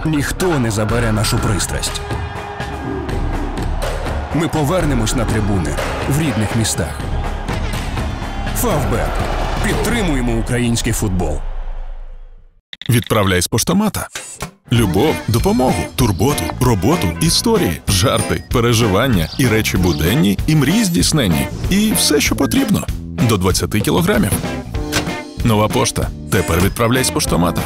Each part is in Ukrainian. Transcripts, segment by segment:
Ніхто не забере нашу пристрасть. Ми повернемось на трибуни в рідних містах. Фавбет. Підтримуємо український футбол. Відправляй з поштомата. Любов, допомогу, турботу, роботу, історії, жарти, переживання і речі буденні, і мрії здійсненні. І все, що потрібно. До 20 кілограмів. Нова пошта. Тепер відправляй з поштомата.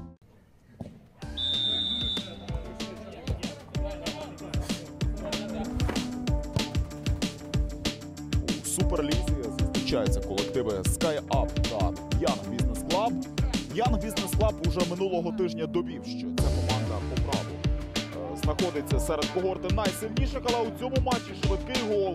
У Суперлізі зустрічаються колективи SkyUp та Young Business Club. Young Business Club уже минулого тижня довів, що ця команда по праву знаходиться серед когорти найсильніших, але у цьому матчі швидкий гол.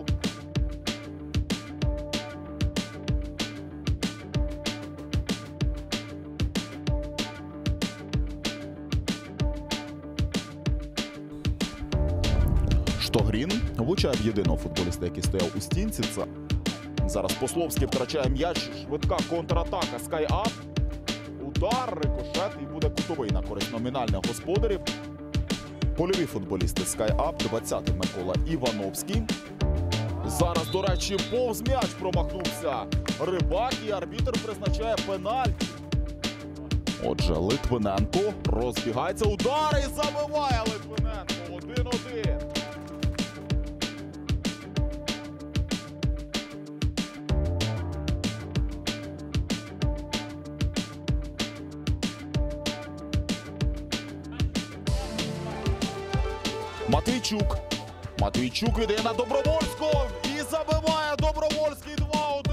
Штогрін влучає в єдиного футболіста, який стояв у стінці. Це зараз Пословський втрачає м'яч, швидка контратака SkyUp. Удар, рикошет і буде кутовий на користь номінальних господарів. Польові футболісти SkyUp, 20-й Микола Івановський. Зараз, до речі, повз м'яч промахнувся Рибак і арбітр призначає пенальті. Отже, Литвиненко розбігається, удар і забиває Литвиненко. 1-1. Матвійчук. Матвійчук віддає на Добровольського і забиває Добровольський 2-1.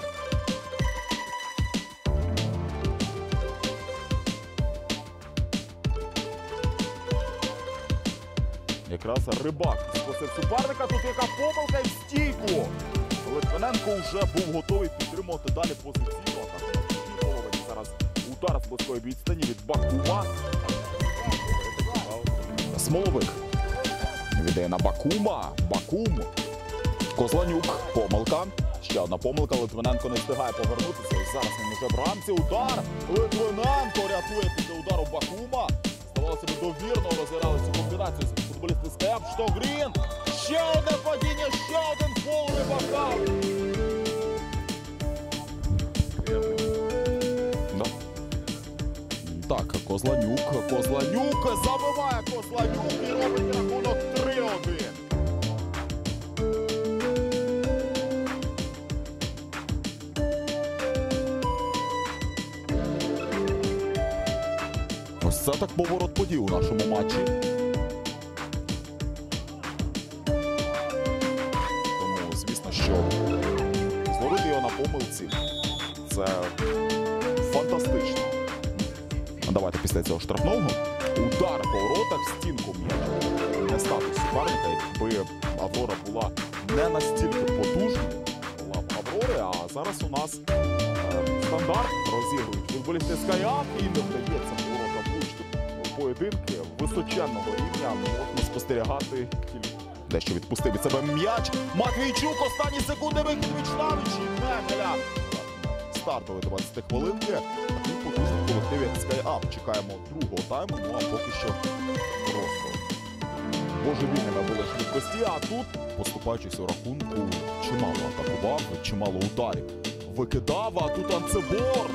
Якраз Рибак скосив суперника, тут яка помилка і в стійку. Литвиненко вже був готовий підтримувати далі позиційно. Зараз удар з близької відстані від Бакума. Смоловик. Віддає на Бакума. Бакум. Козланюк. Помилка. Ще одна помилка. Литвиненко не встигає повернутися. І зараз він уже в рамці. Удар. Литвиненко рятує після удару Бакума. Здавалося б, довірно розіграли цю комбінацію. Футболісти SkyUp. Штогрін. Ще одне падіння. Ще один фол Рибака. Так, Козланюк. Козланюк забиває Козланюк і робить рахунок 3-1. Ось це так поворот подій у нашому матчі. Тому, звісно, що зловити його на помилці – це фантастично. Давайте після цього штрафного. Удар по воротах, в стінку м'яч. Не статус суперника, якби Аврора була не настільки потужною. Була б Аврори, а зараз у нас стандарт розігрують футболісти SkyUp і не вдається ворота влучити. Поєдинки височенного рівня можна спостерігати тільки. Дещо відпустив від себе м'яч. Матвійчук, останні секунди, вихід Вічнавич і Немеля. Стартові 20 хвилинки. Такий потужний колектив, як SkyUp. Чекаємо другого тайму, ну а поки що просто божевільними були швидкості. А тут, поступаючись у рахунку, чимало атакував, чимало ударів викидав, а тут Анцебор.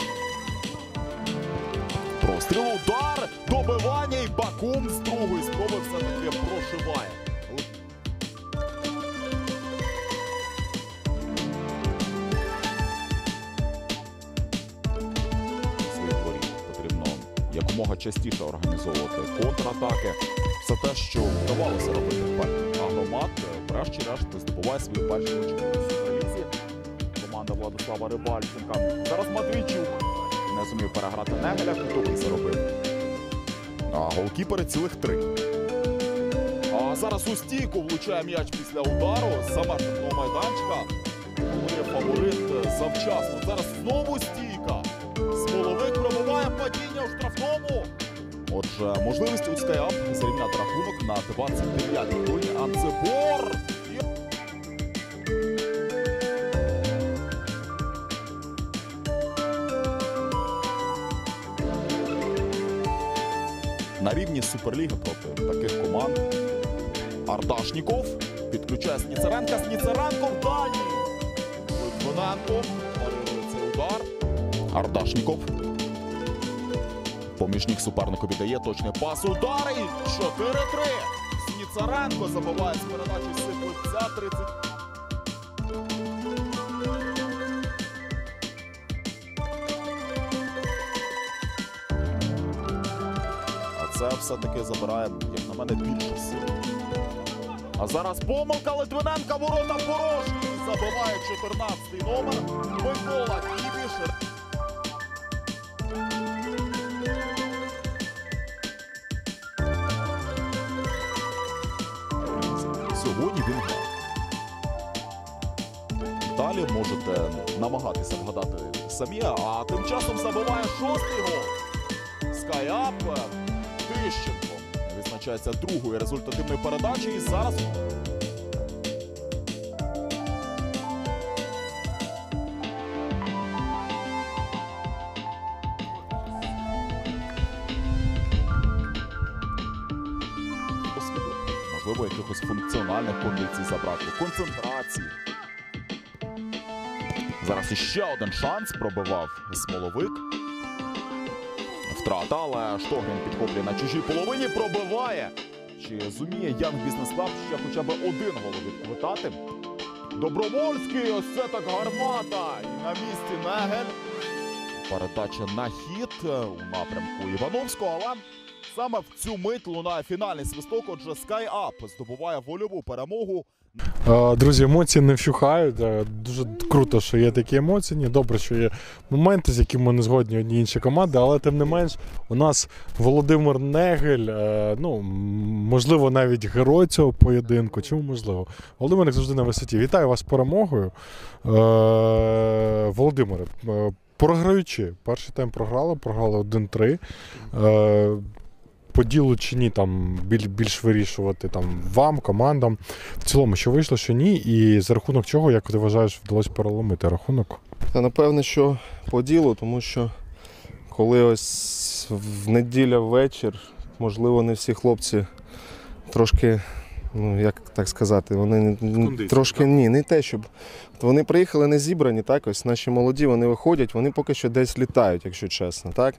Простріл, удар, добивання і Бакум з другої спроби все-таки прошиває. Якомога частіше організовувати контратаки. Все те, що вдавалося робити в Агромат, врешті-решт здобуває свою першу очку у Суперлізі. Команда Владислава Рибальченка. Зараз Матвійчук не зумів переграти Немеля, кутовий заробив. А голкіпери цілих 3. А зараз у стійку влучає м'яч після удару з замежного майданчика. Говорив фаворит завчасно. Зараз знову стійка. Смоловик пробиває падіння у штрафному. Отже, можливість у SkyUp зрівняти рахунок на 29-й хвилині. Анцебор. на рівні Суперліги проти таких команд. Ардашніков підключає Сніцеренка. Сніцеренко в дальній. Литвиненко парирує цей удар. Ардашніков. Помічник супернику віддає точний пас. Удар і 4-3. Сніцеренко забиває з передачі Сиплиця. 30. А це все-таки забирає, як на мене, більше сил. А зараз помилка Литвиненка, ворота порожні. Забиває 14-й номер Микола Кібіш. Сьогодні він грав. Далі можете намагатися вгадати самі, а тим часом забиває 6-й гол. Скайап Тищенко відзначається другою результативною передачею і зараз... Можливо, якихось функціональних кондицій забракло, концентрації. Зараз іще один шанс пробивав Смоловик. Втрата, але Штогрін підхоплює на чужій половині, пробиває. Чи зуміє Янг Бізнес Клаб ще хоча б один гол відквитати? Добровольський, ось це так гармата. І на місці Негель. Передача на хід у напрямку Івановського, але саме в цю мить лунає фінальний свисток, отже Sky Up здобуває вольову перемогу. Друзі, емоції не вщухають. Дуже круто, що є такі емоції. Добре, що є моменти, з якими не згодні одні інші команди, але тим не менш у нас Володимир Негель, ну, можливо, навіть герой цього поєдинку. Чому можливо? Володимир, як завжди, на висоті. Вітаю вас з перемогою. Володимире, програючи, перший тайм програли 1-3. По ділу чи ні, там більш вирішувати там вам, командам. В цілому, що вийшло, що ні, і за рахунок чого, як ти вважаєш, вдалося переломити рахунок? Та напевне, що по ділу, тому що коли ось в неділя ввечір, можливо, не всі хлопці трошки, ну як так сказати, вони трошки ні, не те, щоб вони приїхали не зібрані, так, ось наші молоді, вони виходять, вони поки що десь літають, якщо чесно, так.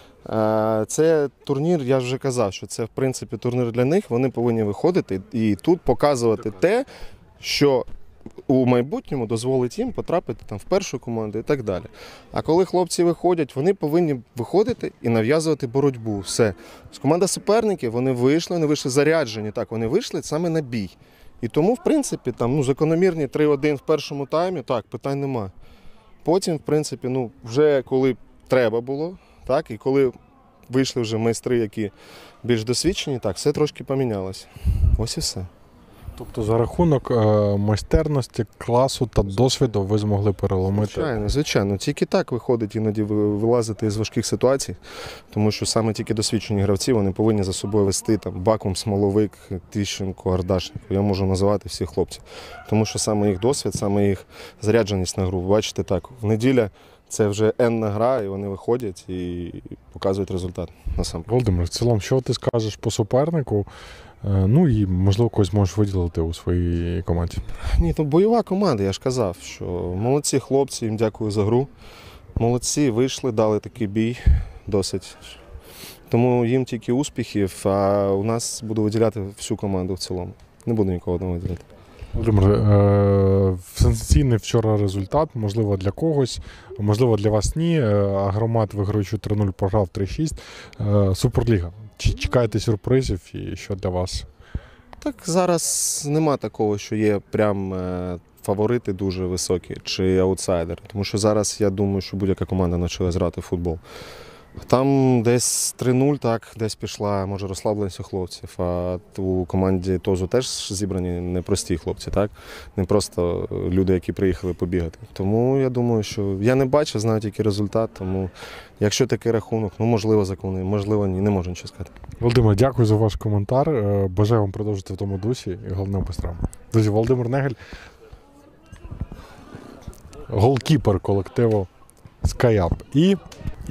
Це турнір, я вже казав, що це в принципі турнір для них, вони повинні виходити і тут показувати те, що у майбутньому дозволить їм потрапити там в першу команду і так далі. А коли хлопці виходять, вони повинні виходити і нав'язувати боротьбу. Все. З команда суперників, вони вийшли заряджені, так, вони вийшли саме на бій. І тому, в принципі, там, ну, закономірні 3-1 в першому таймі, так, питань нема. Потім, в принципі, ну, вже коли треба було, так, і коли вийшли вже майстри, які більш досвідчені, так, все трошки помінялося. Ось і все. Тобто за рахунок майстерності, класу та досвіду ви змогли переломити? Звичайно, звичайно. Тільки так виходить іноді вилазити з важких ситуацій, тому що саме тільки досвідчені гравці, вони повинні за собою вести там Бакум, Смоловик, Тищенко, Ардашніков. Я можу називати всіх хлопців. Тому що саме їх досвід, саме їх зарядженість на гру. Бачите, так, в неділя це вже енна гра, і вони виходять і показують результат насамперед. Володимир, в цілому, що ти скажеш по супернику? Ну і, можливо, когось можеш виділити у своїй команді? Ні, то бойова команда, я ж казав, що молодці хлопці, їм дякую за гру. Молодці, вийшли, дали такий бій досить. Тому їм тільки успіхів, а у нас буду виділяти всю команду в цілому. Не буду нікого одного виділяти. Володимир, сенсаційний вчора результат, можливо, для когось, можливо, для вас ні. Агромат, виграючи 3-0, програв 3-6. Суперліга. Чи чекаєте сюрпризів і що для вас? Так, зараз нема такого, що є прям фаворити дуже високі чи аутсайдери. Тому що зараз я думаю, що будь-яка команда навчилась грати в футбол. Там десь 3-0, так, десь пішла, може, розслабленість у хлопців, а у команді ТОЗу теж зібрані непрості хлопці, так? Не просто люди, які приїхали побігати. Тому я думаю, що я не бачу, знаю тільки результат, тому якщо такий рахунок, ну, можливо, законний, можливо, ні, не можу нічого сказати. Володимир, дякую за ваш коментар, бажаю вам продовжити в тому дусі і головне без травм. Друзі, Володимир Негель, голкіпер колективу Sky Up.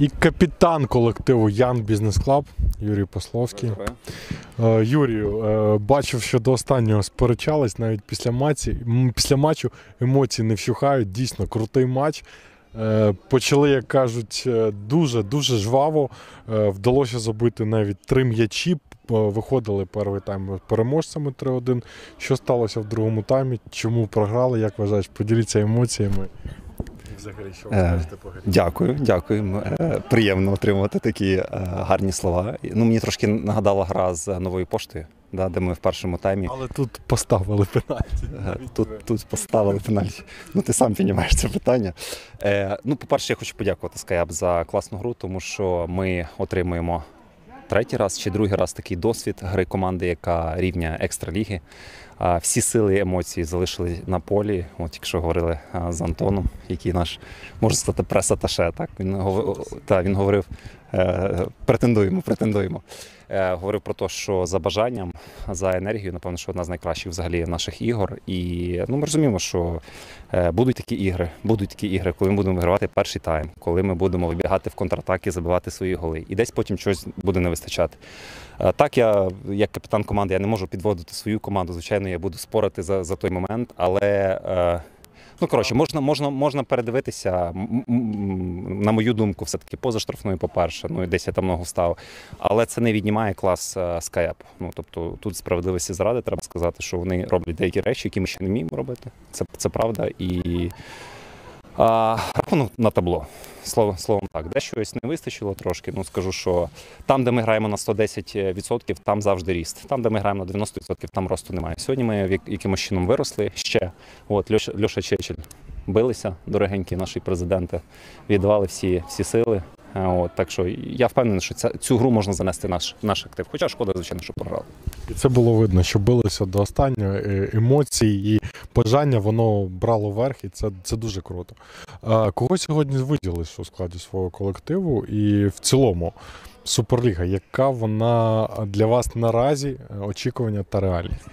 і капітан колективу Young Business Club Юрій Пословський. Юрію, бачив, що до останнього сперечались, навіть після матчу емоції не вщухають, дійсно крутий матч. Почали, як кажуть, дуже жваво, вдалося забити навіть 3 м'ячі, виходили перший тайм переможцями 3-1. Що сталося в другому таймі, чому програли, як вважаєш, поділіться емоціями. Взагалі, що ви скажете по грі? Дякую. Приємно отримувати такі гарні слова. Ну, мені трошки нагадала гра з Новою поштою, да, де ми в першому таймі. Але тут поставили пенальті. Тут поставили пенальті. Ну, ти сам розумієш це питання. Ну, по-перше, я хочу подякувати SkyUp за класну гру, тому що ми отримуємо третій раз чи другий раз такий досвід гри команди, яка рівня екстраліги. Всі сили і емоції залишили на полі. От якщо говорили з Антоном, який наш, можна сказати, прес-аташе, так? Він говорив, претендуємо. Говорив про те, що за бажанням, за енергією, напевно, що одна з найкращих взагалі наших ігор. І ми розуміємо, що будуть такі ігри, коли ми будемо вигравати перший тайм, коли ми будемо вибігати в контратаки, забивати свої голи. І десь потім щось буде не вистачати. Так, я, як капітан команди, я не можу підводити свою команду. Звичайно, я буду спорити за той момент, але... Ну, коротше, можна передивитися, на мою думку, все-таки поза штрафною, по-перше, ну і десь я там ногу став. Але це не віднімає клас SkyUp. Ну, тобто тут справедливості заради, треба сказати, що вони роблять деякі речі, які ми ще не вміємо робити. Це правда. І на табло. Словом так, дещось не вистачило трошки. Ну, скажу, що там, де ми граємо на 110%, там завжди ріст. Там, де ми граємо на 90%, там росту немає. Сьогодні ми якимось чином виросли ще. От Льоша Чечель билися, дорогенькі наші президенти, віддавали всі сили. От, так що я впевнений, що цю гру можна занести наш актив. Хоча шкода, звичайно, що програли. І це було видно, що билися до останнього, емоції і бажання, воно брало верх, і це дуже круто. Кого сьогодні виділиш у складі свого колективу і в цілому Суперліга, яка вона для вас наразі, очікування та реальність?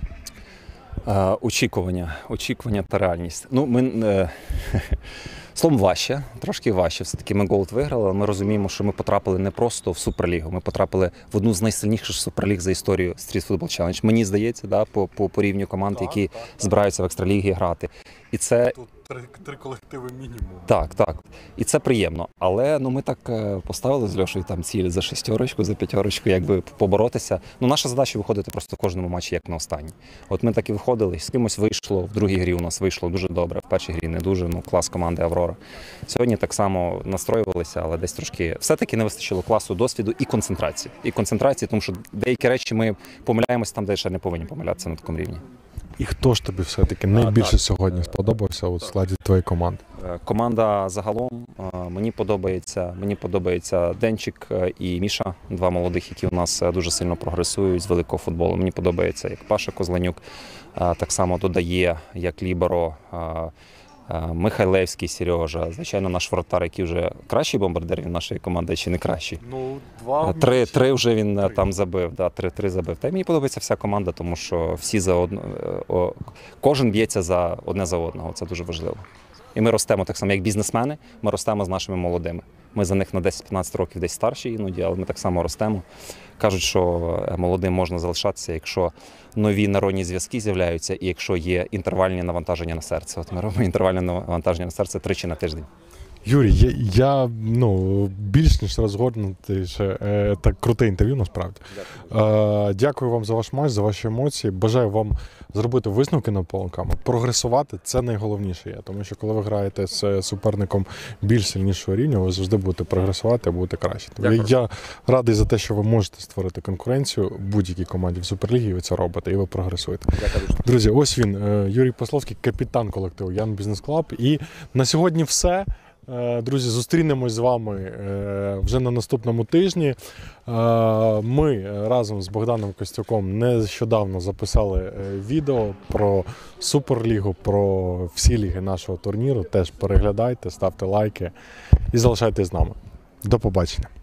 Очікування та реальність. Ну, словом, трошки важче. Все-таки ми Голд виграли, але ми розуміємо, що ми потрапили не просто в Суперлігу, ми потрапили в одну з найсильніших Суперліг за історію Street Football Challenge. Мені здається, да, по рівню команд, які збираються в екстралігі грати. І це... Тут 3 колективи мінімум. Так. І це приємно. Але ми так поставили з Льошею там ціль за 6, за 5, якби поборотися. Ну, наша задача виходити просто в кожному матчі, як на останній. От ми так і виходили, з кимось вийшло, в другій грі у нас вийшло дуже добре, в першій грі не дуже, клас команди Аврора. Сьогодні так само настроювалися, але десь трошки все-таки не вистачило класу, досвіду і концентрації. Тому що деякі речі ми помиляємось там, де ще не повинні помилятися на такому рівні. І хто ж тобі все-таки найбільше сьогодні сподобався у складі твоєї команди? Команда загалом, мені подобається Денчик і Міша, 2 молодих, які у нас дуже сильно прогресують з великого футболу. Мені подобається, як Паша Козленюк так само додає, як ліберо, Михайлевський Сережа, звичайно, наш вратар, який вже кращий бомбардир від нашої команди, чи не кращий? Ну, 2. 3 вже він там забив, 3 забив. Та й мені подобається вся команда, тому що всі кожен б'ється одне за одного, це дуже важливо. І ми ростемо так само, як бізнесмени, ми ростемо з нашими молодими. Ми за них на 10-15 років десь старші іноді, але ми так само ростемо. Кажуть, що молодим можна залишатися, якщо нові нейронні зв'язки з'являються і якщо є інтервальні навантаження на серце. От ми робимо інтервальне навантаження на серце 3 на тиждень. Юрій, я більш ніж розгорнутий, так круте інтерв'ю, насправді. Дякую вам за ваш матч, за ваші емоції. Бажаю вам зробити висновки над полонками. Прогресувати – це найголовніше є. Тому що коли ви граєте з суперником більш сильнішого рівня, ви завжди будете прогресувати, будете краще. Я радий за те, що ви можете створити конкуренцію будь-якій команді в Суперлігі, і ви це робите, і ви прогресуєте. Друзі, ось він, Юрій Пословський, капітан колективу Young Business Club. І на сьогодні все. Друзі, зустрінемось з вами вже на наступному тижні. Ми разом з Богданом Костюком нещодавно записали відео про Суперлігу, про всі ліги нашого турніру. Теж переглядайте, ставте лайки і залишайтесь з нами. До побачення.